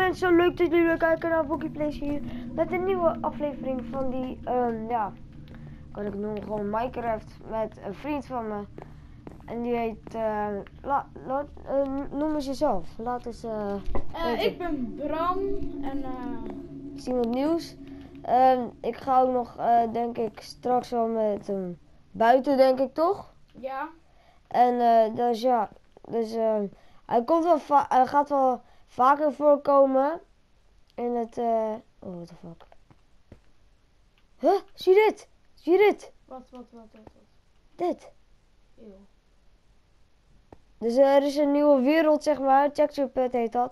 mensen, leuk dat jullie kijken naar Bookie Plays hier. Met een nieuwe aflevering van die, ja, kan ik noemen gewoon Minecraft met een vriend van me. En die heet, noem eens jezelf. Laat eens, ik ben Bram en zien wat nieuws. Ik ga ook nog, denk ik, straks wel met hem buiten, denk ik toch? ja. En dus ja, dus hij komt wel hij gaat wel vaker voorkomen in het, oh what the fuck. Huh? Zie je dit? Zie je dit? Wat? Dit. Eeuw. Dus er is een nieuwe wereld, zeg maar, Texture Pad heet dat.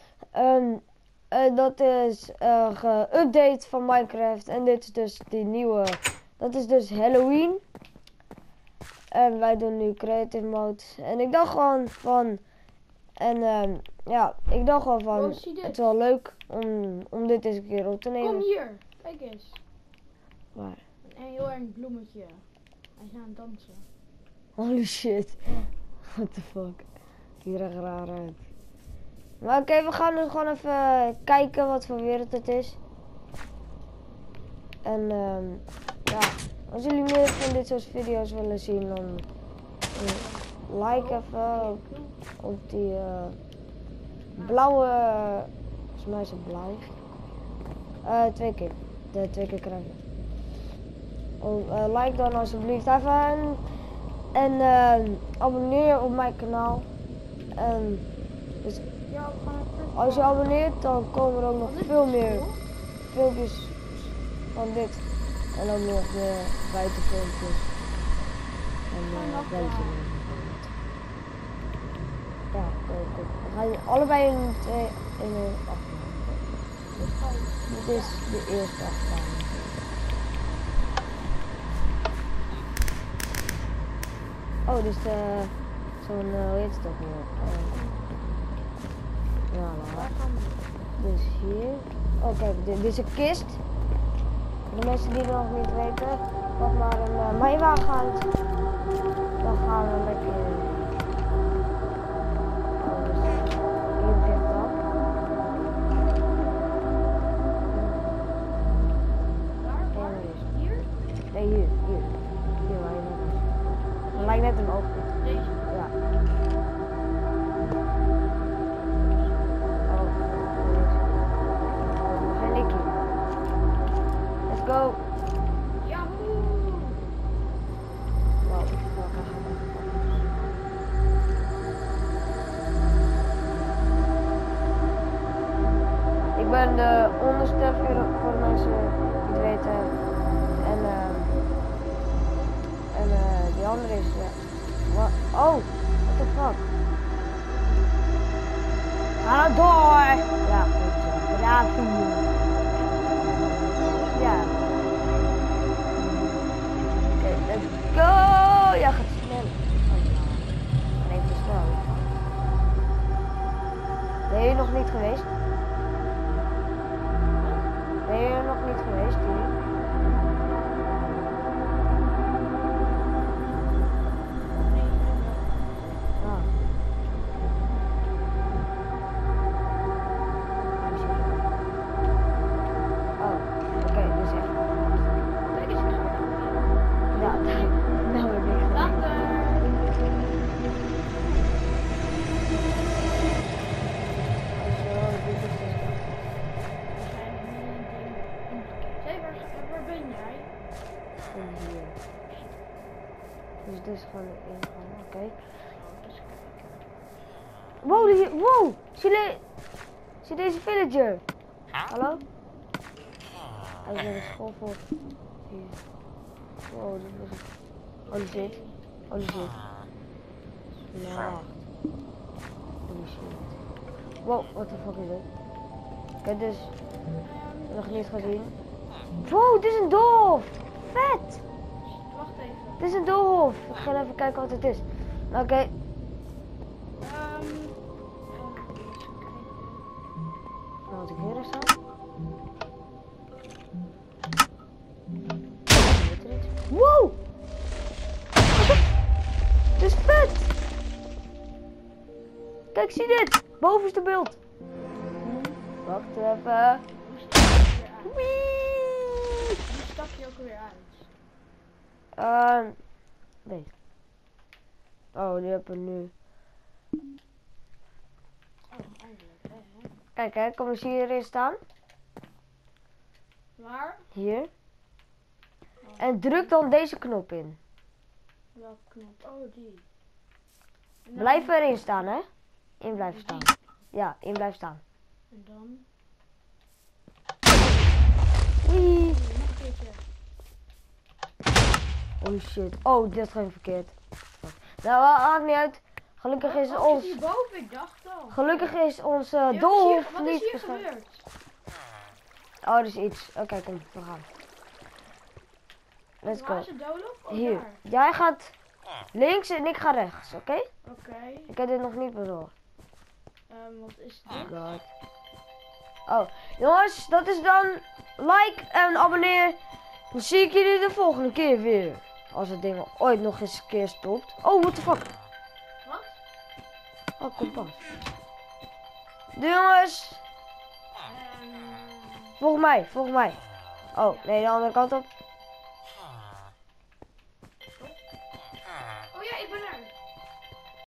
Dat is geüpdate van Minecraft en dit is dus die nieuwe, dat is dus Halloween. En wij doen nu creative mode. En ik dacht gewoon van, ja, ik dacht gewoon van, Oh, zie dit. het is wel leuk om dit eens een keer op te nemen. Kom hier, kijk eens. Waar? Een heel erg bloemetje. Hij is aan het dansen. Holy shit. What the fuck. Ziet er echt raar uit. Maar oké, we gaan dus gewoon even kijken wat voor wereld het is. En ja, als jullie meer van dit soort video's willen zien, dan like even op die blauwe, volgens mij is het blauw. 2 keer. De 2 keer krijgen. Like dan alsjeblieft even en abonneer op mijn kanaal. Dus Ja, we gaan het als je abonneert, dan komen er ook nog veel meer filmpjes van dit. En ook nog meer buitenfilmpjes. En buiten. Ja, kom. We gaan allebei in een aflevering. Dit is de eerste aflevering. Oh, dus zo'n, hoe heet het ook weer? Ja, dus hier. Oh kijk, dit is een kist. Voor de mensen die het nog niet weten, pak maar een mijwagen uit. Dan gaan we lekker. Oh, dus hier begint het al. Waar? Hier? Nee, hier. Hier waar je net was. Het lijkt net een oog. Deze. Ja. Go! Yahoo! Wow, ik ben de onderste voor de mensen die het weten. En die andere is... oh, what the fuck? Ga nou door! Ja, goed zo. Bravo! Ja. Oké, let's go! Ja, gaat snel. Oh, nee, te snel. Ben je hier nog niet geweest? Ben je hier nog niet geweest hier? Ah. Dus dit is gewoon de ingang, oké. Wow, zie deze villager? Hallo? Hij is naar de school voor. Hier. Wow, dit was het. Holy shit. Ja. Holy shit. Wow, what the fuck is dit? Ik heb dus nog niet gezien. Wow, dit is een doolhof! Vet! Wacht even. Dit is een doolhof. Ik ga even kijken wat het is. Oké. Nou, had ik weer eens aan. Wow! Dit is vet! Kijk, zie dit! Bovenste beeld. Wacht even. Hoe stap je ook weer uit? Nee. Oh, die hebben nu. Oh, eindelijk. Hè? Kijk, hè, kom eens hierin staan. Waar? Hier. Oh, En druk dan deze knop in. welke knop? Oh, die. En dan- Blijf erin staan, hè? In blijven staan. Ja, in blijven staan. En dan? Wee. Nog een keertje. Oh shit. Oh, dit ging verkeerd. Nou, maakt niet uit. Gelukkig is Oh, ons. zit hierboven? Ik dacht al. Gelukkig is onze Ja, doolhof wat is niet hier bestaan. gebeurd? Oh, er is iets. Oké, kom, we gaan. Let's Waar go. is het doolhof? Oh, Hier. daar. Jij gaat links en ik ga rechts, oké? Oké. Ik heb dit nog niet bezorgd. Wat is dit? God. Oh, jongens, dat is dan like en abonneer. Dan zie ik jullie de volgende keer weer. Als het ding ooit nog eens een keer stopt. Oh, what the fuck. Wat? Oh, kompas. Doei jongens. Ehm, Volg mij, volg mij. Oh, nee, de andere kant op.